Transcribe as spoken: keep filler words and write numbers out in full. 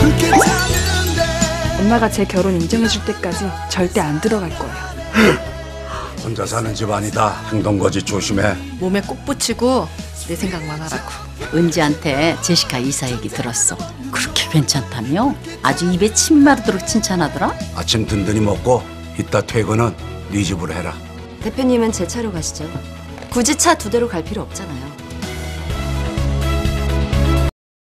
엄마가 제 결혼 인정해줄 때까지 절대 안 들어갈 거야. 혼자 사는 집안이다. 행동거지 조심해. 몸에 꼭 붙이고 내 생각만 하라고. 은지한테 제시카 이사 얘기 들었어. 그렇게 괜찮다며? 아주 입에 침 마르도록 칭찬하더라? 아침 든든히 먹고 이따 퇴근은 네 집으로 해라. 대표님은 제 차로 가시죠. 굳이 차 두 대로 갈 필요 없잖아요.